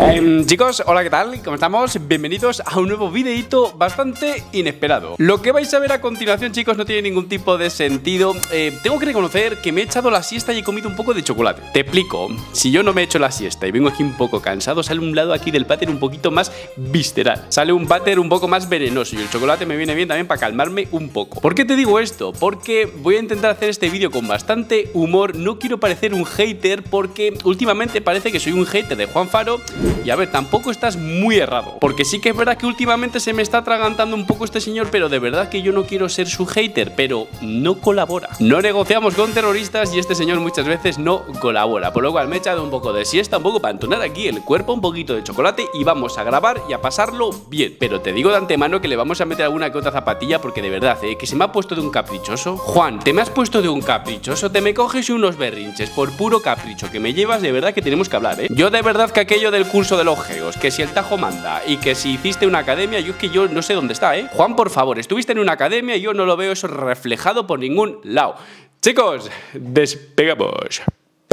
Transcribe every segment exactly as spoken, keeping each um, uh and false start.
Eh, chicos, hola, ¿qué tal? ¿Cómo estamos? Bienvenidos a un nuevo videito bastante inesperado. Lo que vais a ver a continuación, chicos, no tiene ningún tipo de sentido. eh, Tengo que reconocer que me he echado la siesta y he comido un poco de chocolate. Te explico, si yo no me he hecho la siesta y vengo aquí un poco cansado, sale un lado aquí del váter un poquito más visceral. Sale un váter un poco más venenoso y el chocolate me viene bien también para calmarme un poco. ¿Por qué te digo esto? Porque voy a intentar hacer este vídeo con bastante humor. No quiero parecer un hater porque últimamente parece que soy un hater de Juan Faro. Y a ver, tampoco estás muy errado, porque sí que es verdad que últimamente se me está atragantando un poco este señor, pero de verdad que yo no quiero ser su hater, pero no colabora. No negociamos con terroristas y este señor muchas veces no colabora, por lo cual me he echado un poco de siesta, un poco para entonar aquí el cuerpo, un poquito de chocolate y vamos a grabar y a pasarlo bien. Pero te digo de antemano que le vamos a meter alguna que otra zapatilla porque de verdad, eh, que se me ha puesto de un caprichoso. Juan, te me has puesto de un caprichoso, te me coges unos berrinches por puro capricho que me llevas, de verdad que tenemos que hablar, eh. Yo de verdad que aquello del curso de los geos, que si el Tajo manda y que si hiciste una academia, yo es que yo no sé dónde está, ¿eh? Juan, por favor, estuviste en una academia y yo no lo veo eso reflejado por ningún lado. Chicos, despegamos.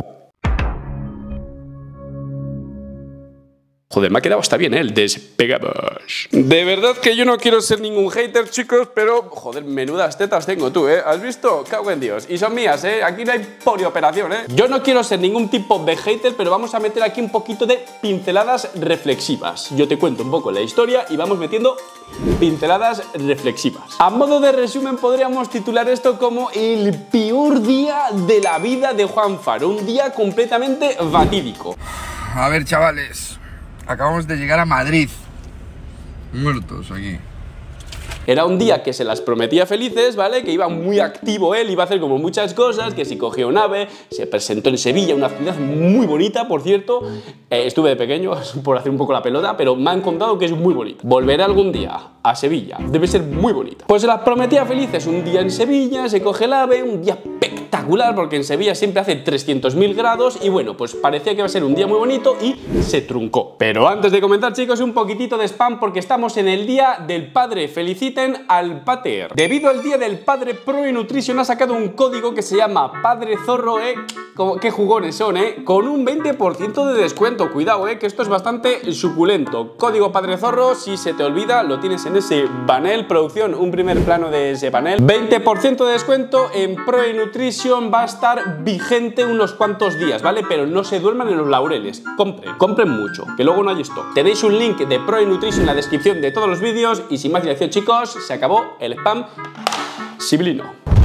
Joder, me ha quedado hasta bien, ¿eh? El despegamos. De verdad que yo no quiero ser ningún hater, chicos, pero, joder, menudas tetas tengo tú, ¿eh? ¿Has visto? Cago en Dios. Y son mías, ¿eh? Aquí no hay polioperación, ¿eh? Yo no quiero ser ningún tipo de hater, pero vamos a meter aquí un poquito de pinceladas reflexivas. Yo te cuento un poco la historia y vamos metiendo pinceladas reflexivas. A modo de resumen, podríamos titular esto como el peor día de la vida de Juan Faro. Un día completamente fatídico. A ver, chavales. Acabamos de llegar a Madrid. Muertos aquí. Era un día que se las prometía felices, ¿vale? Que iba muy activo él, iba a hacer como muchas cosas, que si cogió un ave, se presentó en Sevilla, una ciudad muy bonita, por cierto. Eh, estuve de pequeño, por hacer un poco la pelota, pero me han contado que es muy bonita. Volveré algún día a Sevilla, debe ser muy bonita. Pues se las prometía felices, un día en Sevilla, se coge el ave, un día espectacular, porque en Sevilla siempre hace trescientos mil grados, y bueno, pues parecía que iba a ser un día muy bonito y se truncó. Pero antes de comentar, chicos, un poquitito de spam, porque estamos en el Día del Padre. Feliciten al pater. Debido al Día del Padre, Pro Nutrition ha sacado un código que se llama Padre Zorro, eh. Qué jugones son, eh. Con un veinte por ciento de descuento. Cuidado, eh, que esto es bastante suculento. Código Padre Zorro, si se te olvida, lo tienes en ese panel. Producción, un primer plano de ese panel. veinte por ciento de descuento en Pro Nutrition. Va a estar vigente unos cuantos días, ¿vale? Pero no se duerman en los laureles. Compren, compren mucho, que luego no hay stock. Tenéis un link de Pro Nutrition en la descripción de todos los vídeos. Y sin más dilación, chicos, se acabó el spam sibilino.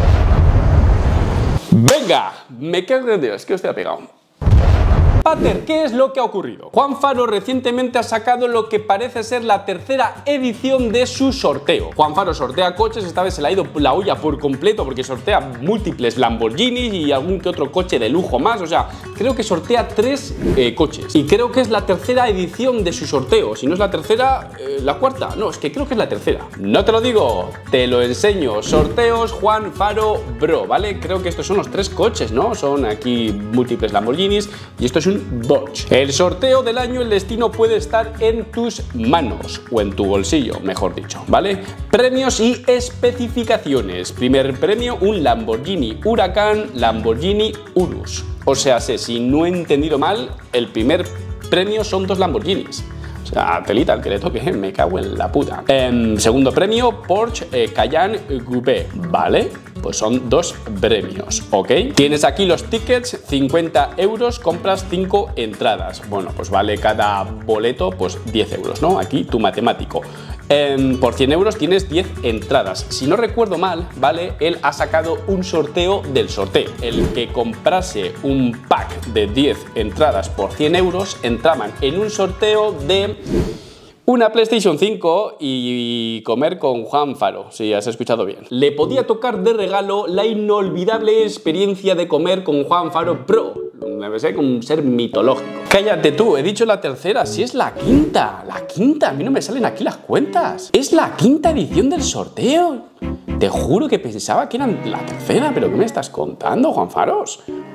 Venga, me cago en Dios, que os ha pegado. Pater, ¿qué es lo que ha ocurrido? Juan Faro recientemente ha sacado lo que parece ser la tercera edición de su sorteo. Juan Faro sortea coches, esta vez se le ha ido la olla por completo porque sortea múltiples Lamborghinis y algún que otro coche de lujo más. O sea, creo que sortea tres eh, coches. Y creo que es la tercera edición de su sorteo. Si no es la tercera, eh, la cuarta. No, es que creo que es la tercera. No te lo digo, te lo enseño. Sorteos Juan Faro Bro, ¿vale? Creo que estos son los tres coches, ¿no? Son aquí múltiples Lamborghinis y esto es un Dodge. El sorteo del año, el destino puede estar en tus manos o en tu bolsillo, mejor dicho, ¿vale? Premios y especificaciones. Primer premio, un Lamborghini Huracán, Lamborghini Urus. O sea, sé, si no he entendido mal, el primer premio son dos Lamborghinis. O sea, telita, el que le toque, me cago en la puta. Eh, segundo premio, Porsche eh, Cayenne Coupé, ¿vale? Pues son dos premios, ¿ok? Tienes aquí los tickets, cincuenta euros, compras cinco entradas. Bueno, pues vale cada boleto, pues diez euros, ¿no? Aquí tu matemático. Eh, por cien euros tienes diez entradas. Si no recuerdo mal, ¿vale? Él ha sacado un sorteo del sorteo. El que comprase un pack de diez entradas por cien euros entraban en un sorteo de una PlayStation cinco y comer con Juan Faro, si has escuchado bien. Le podía tocar de regalo la inolvidable experiencia de comer con Juan Faro Pro. Debe ser como un ser mitológico. Cállate tú, he dicho la tercera, si es la quinta. La quinta, a mí no me salen aquí las cuentas. Es la quinta edición del sorteo. Te juro que pensaba que eran la tercera, pero ¿qué me estás contando, Juan Faros?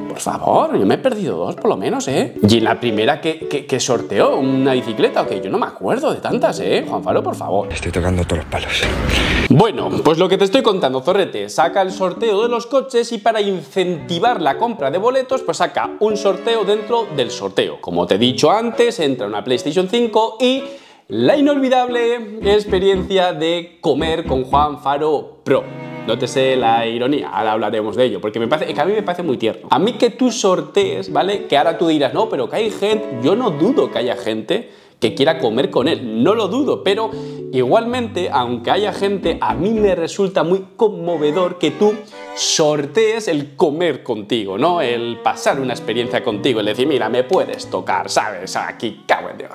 Por favor, yo me he perdido dos por lo menos, ¿eh? Y en la primera que, que, que sorteó una bicicleta, ok, yo no me acuerdo de tantas, ¿eh? Juanfaro, por favor. Estoy tocando todos los palos. Bueno, pues lo que te estoy contando, zorrete, saca el sorteo de los coches y para incentivar la compra de boletos, pues saca un sorteo dentro del sorteo. Como te he dicho antes, entra una PlayStation cinco y la inolvidable experiencia de comer con Juanfaro Pro. Nótese la ironía, ahora hablaremos de ello, porque me parece, que a mí me parece muy tierno. A mí que tú sortees, ¿vale? Que ahora tú dirás, no, pero que hay gente, yo no dudo que haya gente que quiera comer con él, no lo dudo, pero igualmente, aunque haya gente, a mí me resulta muy conmovedor que tú sortees el comer contigo, ¿no? El pasar una experiencia contigo, el decir, mira, me puedes tocar, ¿sabes? Aquí, cago en Dios.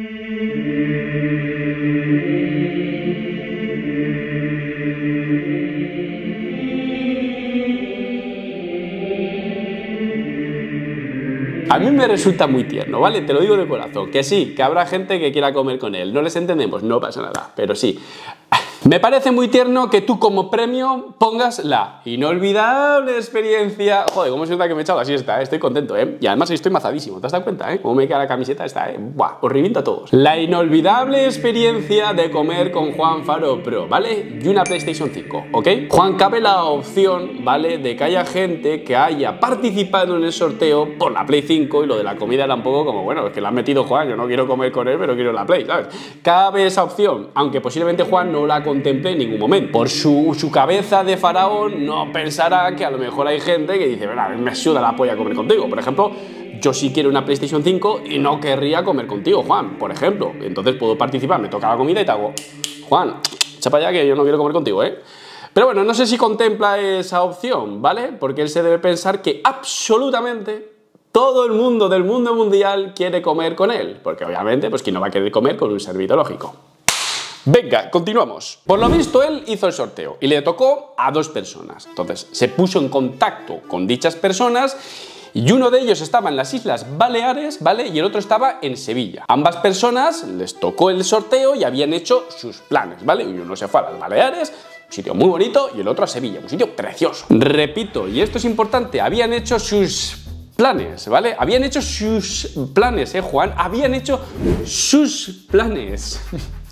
A mí me resulta muy tierno, ¿vale? Te lo digo de corazón, que sí, que habrá gente que quiera comer con él. ¿No les entendemos? No pasa nada, pero sí. Me parece muy tierno que tú como premio pongas la inolvidable experiencia... Joder, cómo se nota que me he echado la siesta, ¿eh? Estoy contento, ¿eh? Y además estoy mazadísimo, ¿te has dado cuenta, eh? Cómo me queda la camiseta esta, ¿eh? Buah, os reviento a todos. La inolvidable experiencia de comer con Juanfaro Pro, ¿vale? Y una PlayStation cinco, ¿ok? Juan, cabe la opción, ¿vale? De que haya gente que haya participado en el sorteo por la Play cinco y lo de la comida era un poco como, bueno, es que la han metido Juan, yo no quiero comer con él, pero quiero la Play, ¿sabes? Cabe esa opción, aunque posiblemente Juan no la contemple en ningún momento. Por su, su cabeza de faraón no pensará que a lo mejor hay gente que dice, verdad, me suda la polla comer contigo. Por ejemplo, yo sí quiero una PlayStation cinco y no querría comer contigo, Juan, por ejemplo. Entonces puedo participar, me toca la comida y te hago, Juan, echa para allá que yo no quiero comer contigo, ¿eh? Pero bueno, no sé si contempla esa opción, ¿vale? Porque él se debe pensar que absolutamente todo el mundo del mundo mundial quiere comer con él. Porque obviamente, pues ¿quién no va a querer comer con un servidor lógico? Venga, continuamos. Por lo visto, él hizo el sorteo y le tocó a dos personas. Entonces, se puso en contacto con dichas personas y uno de ellos estaba en las Islas Baleares, ¿vale? Y el otro estaba en Sevilla. Ambas personas les tocó el sorteo y habían hecho sus planes, ¿vale? Y uno se fue a las Baleares, un sitio muy bonito, y el otro a Sevilla, un sitio precioso. Repito, y esto es importante, habían hecho sus planes, ¿vale? Habían hecho sus planes, ¿eh, Juan? Habían hecho sus planes.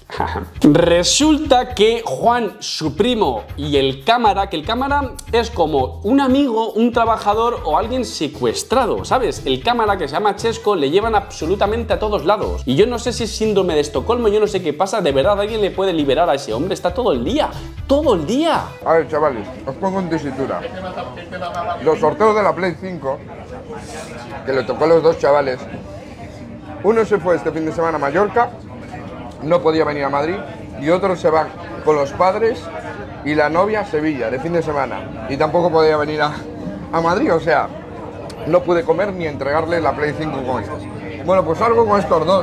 Resulta que Juan, su primo y el cámara, que el cámara es como un amigo, un trabajador o alguien secuestrado, ¿sabes? El cámara, que se llama Chesco, le llevan absolutamente a todos lados. Y yo no sé si es síndrome de Estocolmo, yo no sé qué pasa, de verdad alguien le puede liberar a ese hombre, está todo el día, todo el día. A ver, chavales, os pongo en tesitura. Los sorteos de la Play cinco, que le tocó a los dos chavales, uno se fue este fin de semana a Mallorca, no podía venir a Madrid, y otro se va con los padres y la novia a Sevilla de fin de semana y tampoco podía venir a, a Madrid, o sea, no pude comer ni entregarle la Play cinco con estas. Bueno, pues salgo con estos dos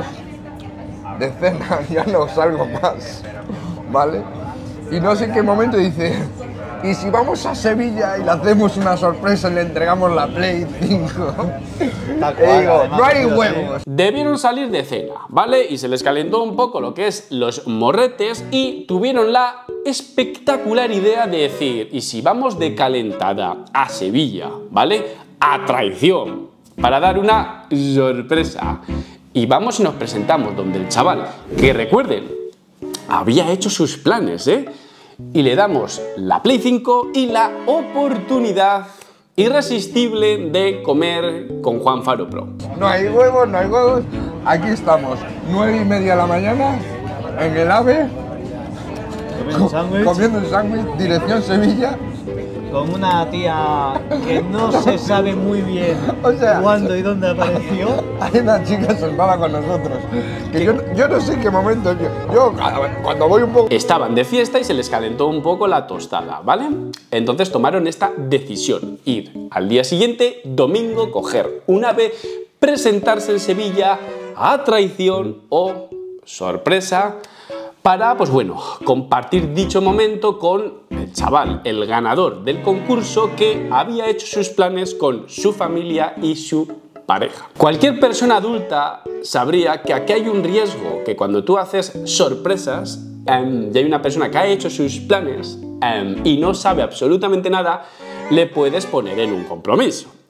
de cena, ya no salgo más, ¿vale? Y no sé en qué momento dice, ¿y si vamos a Sevilla y le hacemos una sorpresa y le entregamos la Play cinco? Tal cual, y digo, además, no hay yo huevos. Debieron salir de cena, ¿vale? Y se les calentó un poco lo que es los morretes y tuvieron la espectacular idea de decir, ¿y si vamos de calentada a Sevilla, ¿vale? A traición, para dar una sorpresa. Y vamos y nos presentamos donde el chaval, que recuerden, había hecho sus planes, ¿eh? Y le damos la Play cinco y la oportunidad irresistible de comer con Juanfaro Pro. No hay huevos, no hay huevos. Aquí estamos, nueve y media de la mañana, en el AVE, Comiendo un sándwich comiendo un sándwich, dirección Sevilla. con una tía que no se sabe muy bien O sea, cuándo y dónde apareció. Hay una chica sentada con nosotros, que yo, yo no sé en qué momento, yo, yo cuando voy un poco... Estaban de fiesta y se les calentó un poco la tostada, ¿vale? Entonces tomaron esta decisión, ir al día siguiente, domingo, coger un ave, presentarse en Sevilla a traición o sorpresa, para, pues bueno, compartir dicho momento con el chaval, el ganador del concurso, que había hecho sus planes con su familia y su pareja. Cualquier persona adulta sabría que aquí hay un riesgo, que cuando tú haces sorpresas um, y hay una persona que ha hecho sus planes um, y no sabe absolutamente nada, le puedes poner en un compromiso.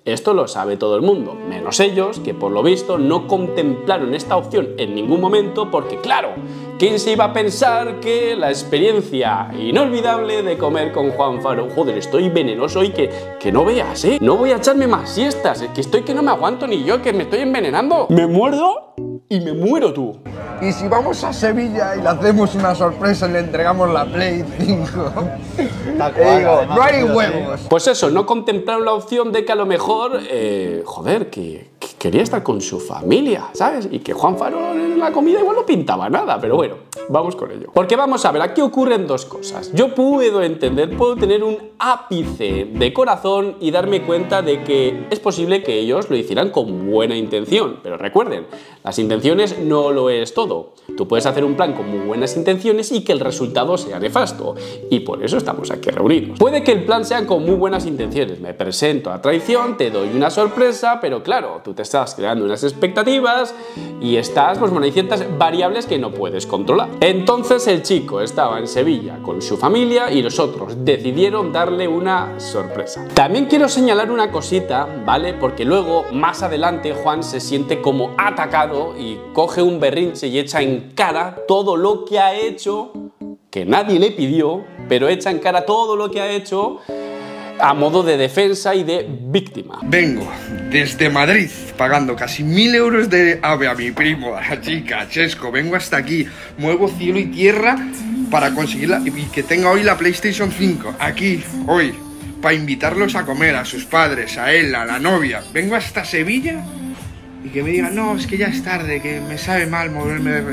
Esto lo sabe todo el mundo, menos ellos, que por lo visto no contemplaron esta opción en ningún momento porque, claro, ¿quién se iba a pensar que la experiencia inolvidable de comer con Juan Faro? Joder, estoy venenoso y que, que no veas, ¿eh? No voy a echarme más siestas, es que estoy que no me aguanto ni yo, que me estoy envenenando. Me muerdo y me muero tú. Y si vamos a Sevilla y le hacemos una sorpresa y le entregamos la Play cinco, Tal cual, eh, digo, además, no hay sí, huevos. Pues eso, no contemplaron la opción de que a lo mejor, eh, joder, que, que quería estar con su familia, ¿sabes? Y que Juan Faro en la comida igual no pintaba nada, pero bueno, vamos con ello. Porque vamos a ver, aquí ocurren dos cosas. Yo puedo entender, puedo tener un ápice de corazón y darme cuenta de que es posible que ellos lo hicieran con buena intención, pero recuerden, las intenciones no lo es todo. Tú puedes hacer un plan con muy buenas intenciones y que el resultado sea nefasto, y por eso estamos aquí reunidos. Puede que el plan sea con muy buenas intenciones, me presento a traición, te doy una sorpresa, pero claro, tú te estás creando unas expectativas y estás, pues bueno, hay ciertas variables que no puedes controlar. Entonces el chico estaba en Sevilla con su familia y los otros decidieron darle una sorpresa. También quiero señalar una cosita, ¿vale? Porque luego, más adelante, Juan se siente como atacado y coge un berrinche y echa en cara todo lo que ha hecho, que nadie le pidió, pero echa en cara todo lo que ha hecho a modo de defensa y de víctima. Vengo desde Madrid pagando casi mil euros de ave a mi primo, a la chica, a Chesco. Vengo hasta aquí, muevo cielo y tierra para conseguirla y que tenga hoy la PlayStation cinco. Aquí, hoy, para invitarlos a comer, a sus padres, a él, a la novia. Vengo hasta Sevilla y que me digan, no, es que ya es tarde, que me sabe mal moverme de...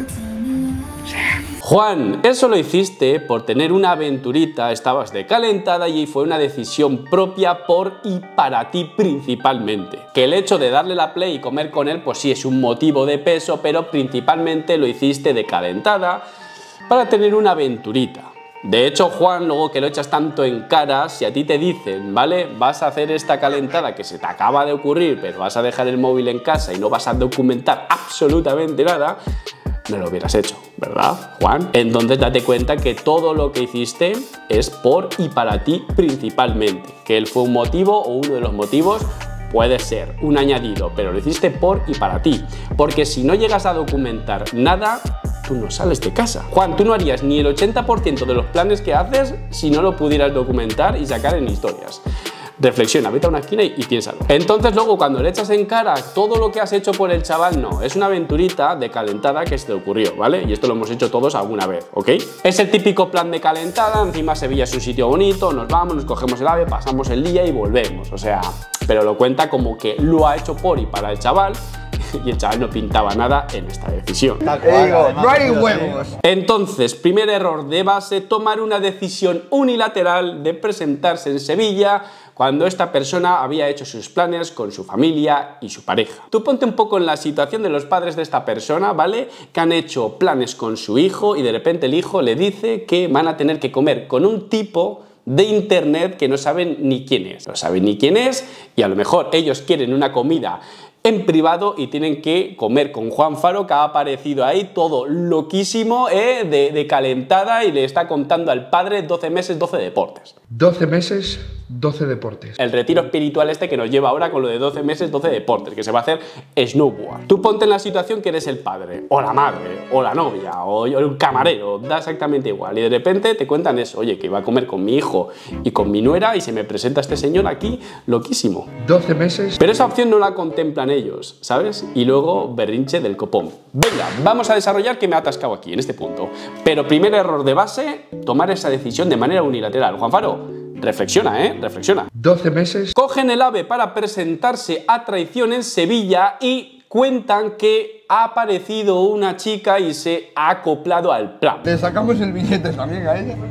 O sea... Juan, eso lo hiciste por tener una aventurita, estabas de calentada y fue una decisión propia por y para ti principalmente. Que el hecho de darle la Play y comer con él, pues sí es un motivo de peso, pero principalmente lo hiciste de calentada para tener una aventurita. De hecho, Juan, luego que lo echas tanto en cara, si a ti te dicen, ¿vale? Vas a hacer esta calentada que se te acaba de ocurrir, pero vas a dejar el móvil en casa y no vas a documentar absolutamente nada, no lo hubieras hecho, ¿verdad, Juan? Entonces date cuenta que todo lo que hiciste es por y para ti principalmente. Que él fue un motivo o uno de los motivos, puede ser un añadido, pero lo hiciste por y para ti. Porque si no llegas a documentar nada, tú no sales de casa. Juan, tú no harías ni el ochenta por ciento de los planes que haces si no lo pudieras documentar y sacar en historias. Reflexiona, vete a una esquina y, y piénsalo. Entonces luego cuando le echas en cara todo lo que has hecho por el chaval, no, es una aventurita de calentada que se te ocurrió, ¿vale? Y esto lo hemos hecho todos alguna vez, ¿ok? Es el típico plan de calentada, encima Sevilla es un sitio bonito, nos vamos, nos cogemos el ave, pasamos el día y volvemos, o sea, pero lo cuenta como que lo ha hecho por y para el chaval, y el chaval no pintaba nada en esta decisión. Tal cual, Digo, además, no hay sí, huevos. Entonces, primer error de base, tomar una decisión unilateral de presentarse en Sevilla cuando esta persona había hecho sus planes con su familia y su pareja. Tú ponte un poco en la situación de los padres de esta persona, ¿vale? Que han hecho planes con su hijo y de repente el hijo le dice que van a tener que comer con un tipo de internet que no saben ni quién es. No saben ni quién es y a lo mejor ellos quieren una comida en privado y tienen que comer con Juan Faro, que ha aparecido ahí todo loquísimo, ¿eh? de, de calentada, y le está contando al padre doce meses, doce deportes. doce meses, doce deportes. El retiro espiritual este que nos lleva ahora con lo de doce meses, doce deportes, que se va a hacer snowboard. Tú ponte en la situación que eres el padre, o la madre, o la novia, o el camarero, da exactamente igual. Y de repente te cuentan eso, oye, que iba a comer con mi hijo y con mi nuera y se me presenta este señor aquí, loquísimo. doce meses. Pero esa opción no la contemplan ellos, ¿sabes? Y luego berrinche del copón. Venga, vamos a desarrollar que me ha atascado aquí, en este punto. Pero primer error de base, tomar esa decisión de manera unilateral. Juan Faro, reflexiona, ¿eh? Reflexiona. doce meses. Cogen el ave para presentarse a traición en Sevilla y cuentan que ha aparecido una chica y se ha acoplado al plan. Le sacamos el billete también a ella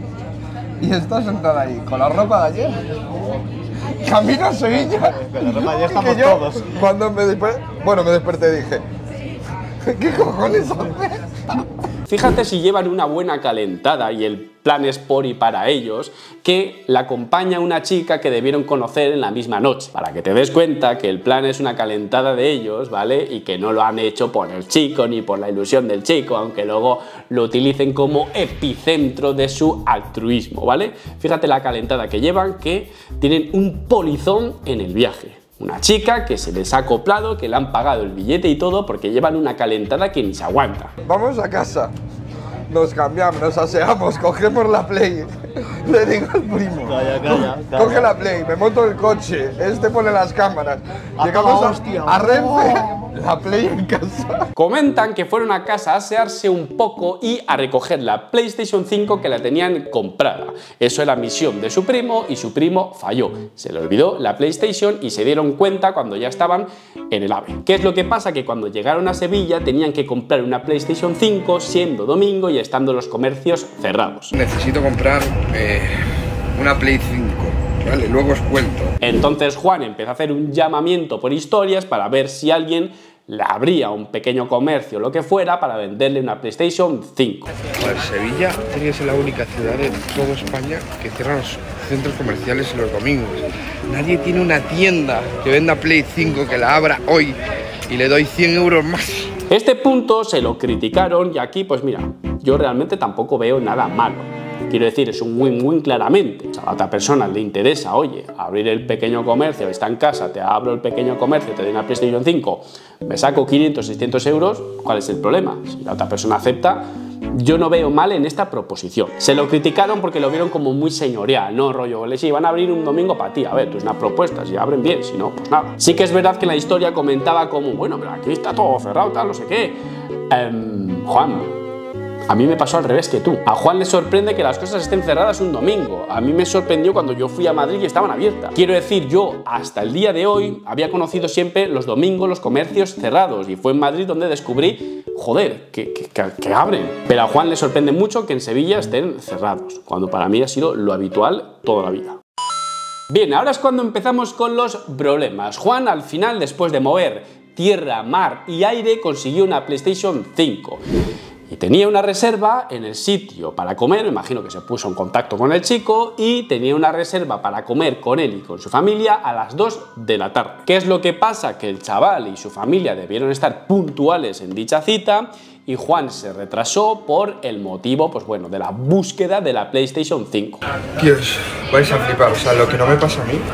y está sentada ahí con la ropa de ayer. Camino a Sevilla. Con la ropa de ayer estamos Que yo, todos. Cuando me desperté, bueno, me desperté y dije, ¿qué cojones haces? Fíjate si llevan una buena calentada y el plan es por y para ellos, que la acompaña una chica que debieron conocer en la misma noche, para que te des cuenta que el plan es una calentada de ellos, ¿vale? Y que no lo han hecho por el chico ni por la ilusión del chico, aunque luego lo utilicen como epicentro de su altruismo, ¿vale? Fíjate la calentada que llevan, que tienen un polizón en el viaje. Una chica que se les ha acoplado, que le han pagado el billete y todo porque llevan una calentada que ni se aguanta. Vamos a casa, nos cambiamos, nos aseamos, cogemos la Play. Le digo al primo, Calla, calla, calla. coge la Play, me monto el coche, este pone las cámaras. Acaba, Llegamos a, hostia. a Renfe, la Play en casa. Comentan que fueron a casa a asearse un poco y a recoger la PlayStation cinco que la tenían comprada. Eso era misión de su primo y su primo falló. Se le olvidó la PlayStation y se dieron cuenta cuando ya estaban en el AVE. ¿Qué es lo que pasa? Que cuando llegaron a Sevilla tenían que comprar una PlayStation cinco siendo domingo y estando los comercios cerrados. Necesito comprar eh, una Play cinco, ¿vale? Luego os cuento. Entonces Juan empezó a hacer un llamamiento por historias para ver si alguien le abría un pequeño comercio o lo que fuera para venderle una PlayStation cinco. A ver, Sevilla tiene que ser la única ciudad de toda España que cierra los centros comerciales los domingos. Nadie tiene una tienda que venda Play cinco que la abra hoy y le doy cien euros más. Este punto se lo criticaron y aquí pues mira, yo realmente tampoco veo nada malo. Quiero decir, es un win-win claramente. O sea, a otra persona le interesa, oye, abrir el pequeño comercio, está en casa, te abro el pequeño comercio, te doy una PlayStation cinco, me saco quinientos, seiscientos euros, ¿cuál es el problema? Si la otra persona acepta, yo no veo mal en esta proposición. Se lo criticaron porque lo vieron como muy señorial, no rollo, les iban a abrir un domingo para ti. A ver, tú es una propuesta, si abren bien, si no, pues nada. Sí que es verdad que la historia comentaba como, bueno, pero aquí está todo cerrado, tal, no sé qué. Um, Juan, a mí me pasó al revés que tú. A Juan le sorprende que las cosas estén cerradas un domingo. A mí me sorprendió cuando yo fui a Madrid y estaban abiertas. Quiero decir, yo hasta el día de hoy había conocido siempre los domingos los comercios cerrados y fue en Madrid donde descubrí, joder, que, que, que, que abren. Pero a Juan le sorprende mucho que en Sevilla estén cerrados, cuando para mí ha sido lo habitual toda la vida. Bien, ahora es cuando empezamos con los problemas. Juan al final, después de mover tierra, mar y aire, consiguió una PlayStation cinco. Y tenía una reserva en el sitio para comer, me imagino que se puso en contacto con el chico y tenía una reserva para comer con él y con su familia a las dos de la tarde. ¿Qué es lo que pasa? Que el chaval y su familia debieron estar puntuales en dicha cita y Juan se retrasó por el motivo, pues bueno, de la búsqueda de la PlayStation cinco. Dios, vais a flipar, o sea, lo que no me pasa a mí,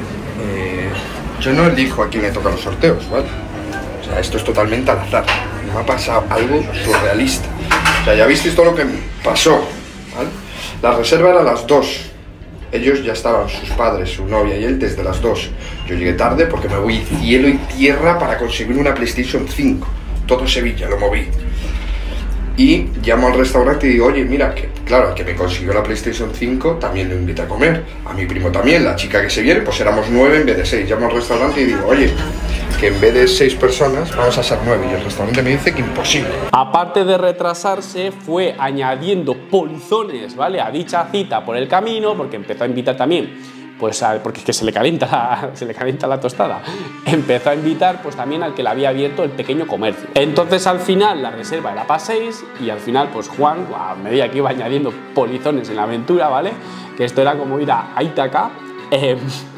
eh, yo no elijo a quién le tocan los sorteos, ¿vale? O sea, esto es totalmente al azar. Me ha pasado algo surrealista. O sea, ya visteis todo lo que pasó, ¿vale? La reserva era a las dos. Ellos ya estaban, sus padres, su novia y él, desde las dos. Yo llegué tarde porque me voy cielo y tierra para conseguir una PlayStation cinco. Todo Sevilla, lo moví. Y llamo al restaurante y digo, oye, mira, que claro, el que me consiguió la PlayStation cinco también lo invita a comer. A mi primo también, la chica que se viene, pues éramos nueve en vez de seis. Llamo al restaurante y digo, oye, que en vez de seis personas vamos a ser nueve. Y el restaurante me dice que imposible. Aparte de retrasarse, fue añadiendo polizones, ¿vale?, a dicha cita por el camino, porque empezó a invitar también, pues a, porque es que se le calienta la, se le calienta la tostada, empezó a invitar pues también al que le había abierto el pequeño comercio. Entonces al final la reserva era para seis y al final pues Juan, a medida que iba añadiendo polizones en la aventura, ¿vale?, que esto era como ir a Ítaca, eh,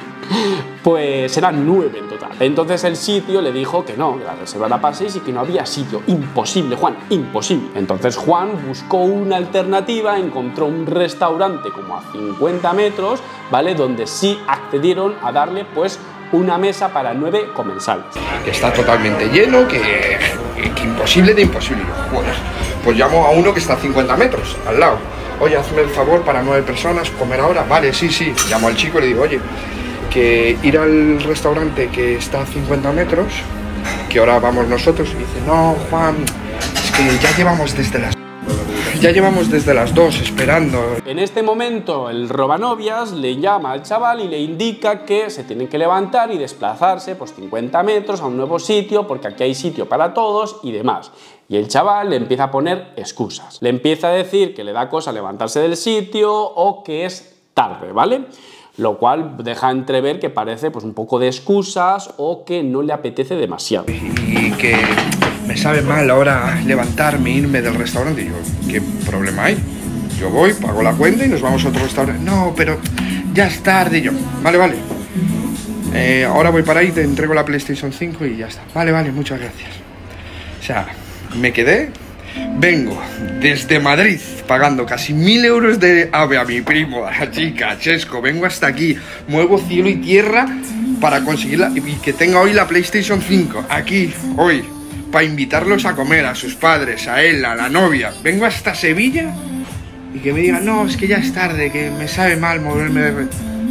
pues eran nueve en total. Entonces el sitio le dijo que no, que la reserva era para seis y que no había sitio. Imposible, Juan, imposible. Entonces Juan buscó una alternativa, encontró un restaurante como a cincuenta metros, ¿vale?, donde sí accedieron a darle pues una mesa para nueve comensales. Que está totalmente lleno, que, que imposible de imposible. Joder, pues llamo a uno que está a cincuenta metros, al lado. Oye, hazme el favor para nueve personas, comer ahora. Vale, sí, sí. Llamo al chico y le digo, oye, que ir al restaurante que está a cincuenta metros, que ahora vamos nosotros. Y dice, no, Juan, es que ya llevamos desde las ya llevamos desde las dos esperando. En este momento el robanovias le llama al chaval y le indica que se tienen que levantar y desplazarse pues cincuenta metros a un nuevo sitio porque aquí hay sitio para todos y demás. Y el chaval le empieza a poner excusas. Le empieza a decir que le da cosa levantarse del sitio o que es tarde, ¿vale? Lo cual deja entrever que parece pues un poco de excusas o que no le apetece demasiado. Y que me sabe mal ahora levantarme, irme del restaurante. Y yo, ¿qué problema hay? Yo voy, pago la cuenta y nos vamos a otro restaurante. No, pero ya es tarde. Y yo, vale, vale. Eh, ahora voy para ahí, te entrego la PlayStation cinco y ya está. Vale, vale, muchas gracias. O sea, me quedé, vengo desde Madrid pagando casi mil euros de AVE a mi primo, a la chica, a Chesco, vengo hasta aquí, muevo cielo y tierra para conseguirla y que tenga hoy la PlayStation cinco, aquí, hoy, para invitarlos a comer, a sus padres, a él, a la novia. Vengo hasta Sevilla y que me digan, no, es que ya es tarde, que me sabe mal moverme de...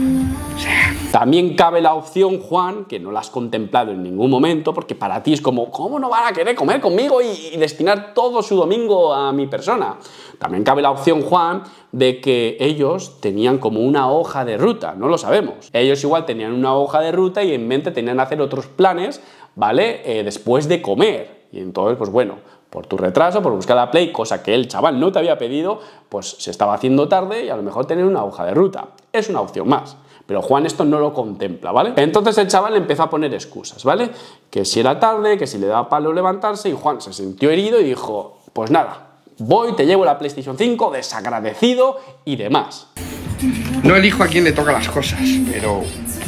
O sea... También cabe la opción, Juan, que no la has contemplado en ningún momento, porque para ti es como, ¿cómo no van a querer comer conmigo y, y destinar todo su domingo a mi persona? También cabe la opción, Juan, de que ellos tenían como una hoja de ruta, no lo sabemos. Ellos igual tenían una hoja de ruta y en mente tenían hacer otros planes, ¿vale? Eh, después de comer. Y entonces, pues bueno, por tu retraso, por buscar la Play, cosa que el chaval no te había pedido, pues se estaba haciendo tarde y a lo mejor tener una hoja de ruta. Es una opción más. Pero Juan esto no lo contempla, ¿vale? Entonces el chaval empezó a poner excusas, ¿vale? Que si era tarde, que si le daba palo levantarse, y Juan se sintió herido y dijo, pues nada, voy, te llevo la PlayStation cinco, desagradecido y demás. No elijo a quién le toca las cosas, pero...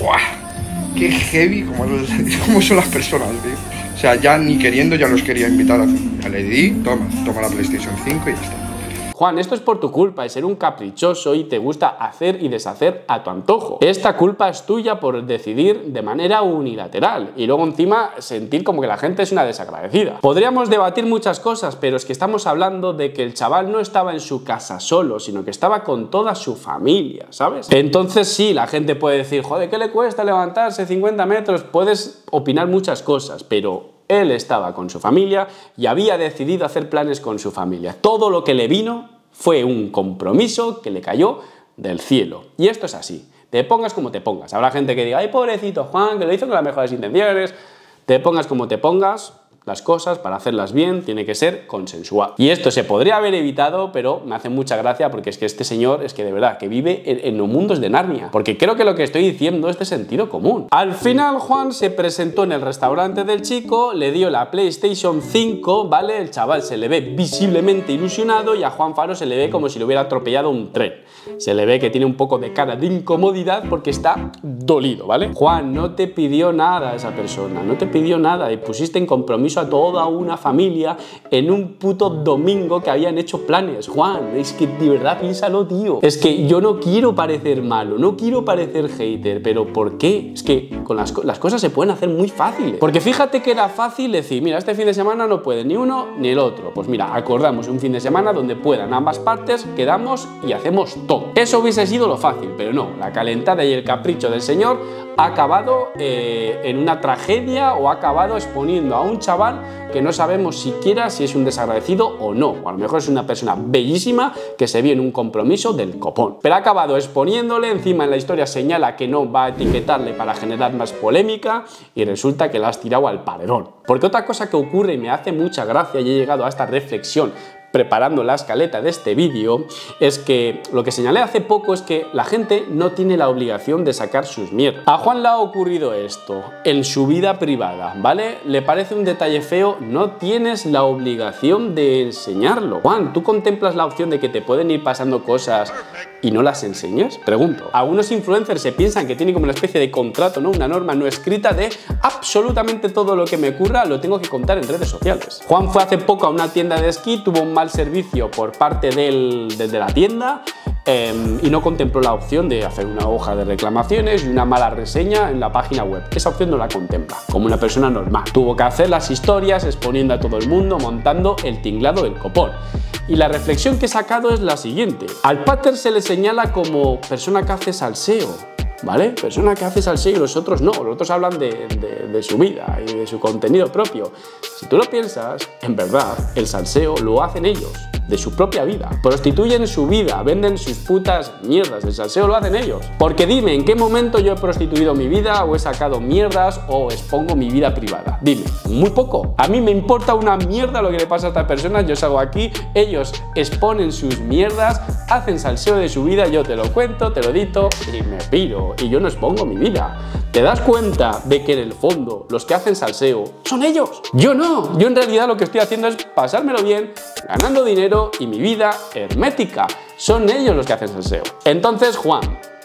¡buah! ¡Qué heavy como, como son las personas, tío! O sea, ya ni queriendo ya los quería invitar a... Ya le di, toma, toma la PlayStation cinco y ya está. Juan, esto es por tu culpa, de ser un caprichoso y te gusta hacer y deshacer a tu antojo. Esta culpa es tuya por decidir de manera unilateral y luego encima sentir como que la gente es una desagradecida. Podríamos debatir muchas cosas, pero es que estamos hablando de que el chaval no estaba en su casa solo, sino que estaba con toda su familia, ¿sabes? Entonces sí, la gente puede decir, joder, ¿qué le cuesta levantarse cincuenta metros? Puedes opinar muchas cosas, pero... él estaba con su familia y había decidido hacer planes con su familia. Todo lo que le vino fue un compromiso que le cayó del cielo. Y esto es así. Te pongas como te pongas. Habrá gente que diga, ay, pobrecito Juan, que lo hizo con las mejores intenciones. Te pongas como te pongas, las cosas, para hacerlas bien, tiene que ser consensuado. Y esto se podría haber evitado, pero me hace mucha gracia porque es que este señor, es que de verdad, que vive en, en los mundos de Narnia. Porque creo que lo que estoy diciendo es de sentido común. Al final, Juan se presentó en el restaurante del chico, le dio la PlayStation cinco, ¿vale? El chaval se le ve visiblemente ilusionado y a Juan Faro se le ve como si le hubiera atropellado un tren. Se le ve que tiene un poco de cara de incomodidad porque está dolido, ¿vale? Juan, no te pidió nada esa persona, no te pidió nada y pusiste en compromiso a toda una familia en un puto domingo que habían hecho planes. Juan, es que de verdad piénsalo, tío. Es que yo no quiero parecer malo, no quiero parecer hater, pero ¿por qué? Es que con las, las cosas se pueden hacer muy fáciles. Porque fíjate que era fácil decir, mira, este fin de semana no puede ni uno ni el otro. Pues mira, acordamos un fin de semana donde puedan ambas partes, quedamos y hacemos todo. Eso hubiese sido lo fácil, pero no. La calentada y el capricho del señor ha acabado eh, en una tragedia o ha acabado exponiendo a un chaval que no sabemos siquiera si es un desagradecido o no, o a lo mejor es una persona bellísima que se vio en un compromiso del copón, pero ha acabado exponiéndole, encima en la historia señala que no va a etiquetarle para generar más polémica y resulta que la has tirado al paredón. Porque otra cosa que ocurre y me hace mucha gracia y he llegado a esta reflexión preparando la escaleta de este vídeo, es que lo que señalé hace poco es que la gente no tiene la obligación de sacar sus mierdas. A Juan le ha ocurrido esto en su vida privada, ¿vale? ¿Le parece un detalle feo? No tienes la obligación de enseñarlo. Juan, ¿tú contemplas la opción de que te pueden ir pasando cosas y no las enseñes? Pregunto. Algunos influencers se piensan que tienen como una especie de contrato, ¿no? Una norma no escrita de absolutamente todo lo que me ocurra lo tengo que contar en redes sociales. Juan fue hace poco a una tienda de esquí, tuvo un mal servicio por parte del, de, de la tienda eh, y no contempló la opción de hacer una hoja de reclamaciones y una mala reseña en la página web. Esa opción no la contempla, como una persona normal. Tuvo que hacer las historias exponiendo a todo el mundo, montando el tinglado del copón. Y la reflexión que he sacado es la siguiente. Al pater se le señala como persona que hace salseo, ¿vale? Persona que hace salseo y los otros no. Los otros hablan de, de, de su vida y de su contenido propio. Si tú lo piensas, en verdad, el salseo lo hacen ellos, de su propia vida. Prostituyen su vida, venden sus putas mierdas. El salseo lo hacen ellos. Porque dime, ¿en qué momento yo he prostituido mi vida o he sacado mierdas o expongo mi vida privada? Dime, muy poco. A mí me importa una mierda lo que le pasa a estas personas. Yo salgo aquí, ellos exponen sus mierdas, hacen salseo de su vida, yo te lo cuento, te lo edito y me piro. Y yo no expongo mi vida. ¿Te das cuenta de que en el fondo los que hacen salseo son ellos? Yo no. Yo en realidad lo que estoy haciendo es pasármelo bien, ganando dinero y mi vida hermética. Son ellos los que hacen salseo. Entonces, Juan,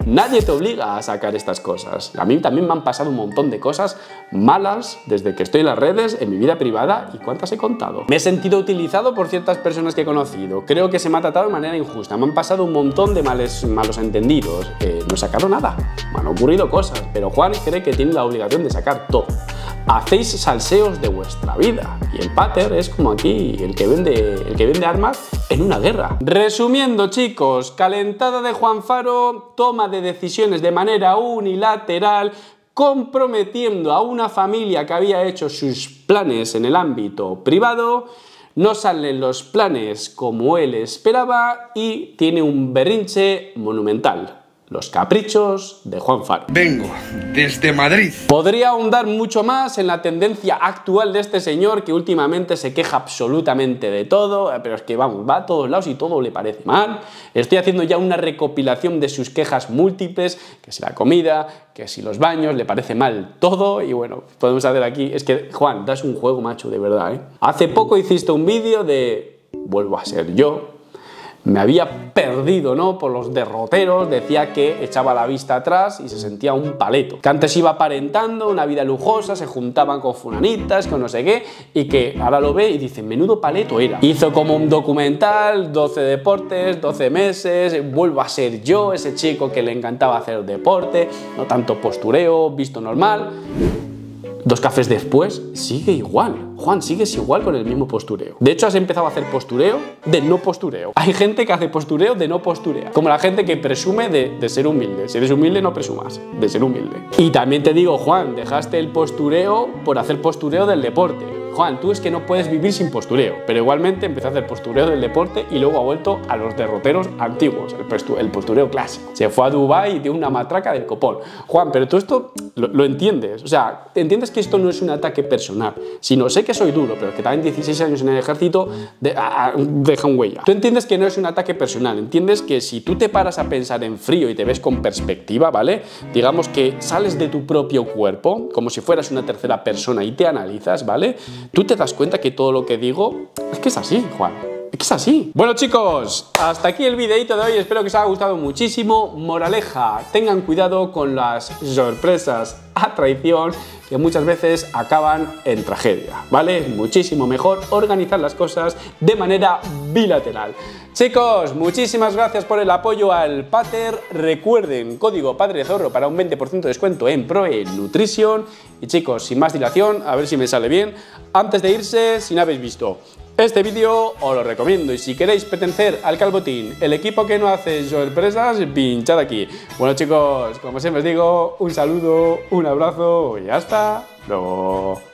Nadie te obliga a sacar estas cosas. A mí también me han pasado un montón de cosas malas desde que estoy en las redes, en mi vida privada, y cuántas he contado. Me he sentido utilizado por ciertas personas que he conocido. Creo que se me ha tratado de manera injusta. Me han pasado un montón de males, malos entendidos. Eh, no he sacado nada. Me han ocurrido cosas, pero Juan cree que tiene la obligación de sacar todo. Hacéis salseos de vuestra vida y el pater es como aquí el que vende, el que vende armas en una guerra. Resumiendo, chicos, calentada de Juan Faro, toma de decisiones de manera unilateral, comprometiendo a una familia que había hecho sus planes en el ámbito privado. No salen los planes como él esperaba y tiene un berrinche monumental. Los caprichos de Juan Faro. Vengo desde Madrid. Podría ahondar mucho más en la tendencia actual de este señor que últimamente se queja absolutamente de todo, pero es que vamos, va a todos lados y todo le parece mal. Estoy haciendo ya una recopilación de sus quejas múltiples, que si la comida, que si los baños, le parece mal todo y bueno, podemos hacer aquí, es que Juan, das un juego macho de verdad, ¿eh? Hace poco hiciste un vídeo de vuelvo a ser yo. Me había perdido, ¿no?, por los derroteros, decía que echaba la vista atrás y se sentía un paleto. Que antes iba aparentando una vida lujosa, se juntaban con fulanitas, con no sé qué, y que ahora lo ve y dice, menudo paleto era. Hizo como un documental, doce deportes, doce meses, vuelvo a ser yo, ese chico que le encantaba hacer deporte, no tanto postureo, visto normal. Dos cafés después, sigue igual. Juan, sigues igual con el mismo postureo. De hecho, has empezado a hacer postureo de no postureo. Hay gente que hace postureo de no posturea. Como la gente que presume de, de ser humilde. Si eres humilde, no presumas de ser humilde. Y también te digo, Juan, dejaste el postureo por hacer postureo del deporte. Juan, tú es que no puedes vivir sin postureo, pero igualmente empezó a hacer postureo del deporte y luego ha vuelto a los derroteros antiguos, el, el postureo clásico. Se fue a Dubái y dio una matraca del copón. Juan, pero tú esto lo, lo entiendes, o sea, entiendes que esto no es un ataque personal, sino sé que soy duro, pero que también dieciséis años en el ejército de, a, a, deja un huella. Tú entiendes que no es un ataque personal, entiendes que si tú te paras a pensar en frío y te ves con perspectiva, ¿vale? Digamos que sales de tu propio cuerpo, como si fueras una tercera persona y te analizas, ¿vale? Tú te das cuenta que todo lo que digo es que es así, Juan. Es que es así. Bueno, chicos, hasta aquí el videito de hoy. Espero que os haya gustado muchísimo. Moraleja, tengan cuidado con las sorpresas a traición que muchas veces acaban en tragedia, ¿vale? Muchísimo mejor organizar las cosas de manera bilateral. Chicos, muchísimas gracias por el apoyo al pater. Recuerden, código PadreZorro para un veinte por ciento de descuento en Proe Nutrition. Y chicos, sin más dilación, a ver si me sale bien. Antes de irse, si no habéis visto este vídeo, os lo recomiendo. Y si queréis pertenecer al Calvotín, el equipo que no hace sorpresas, pinchad aquí. Bueno, chicos, como siempre os digo, un saludo, un abrazo y hasta luego.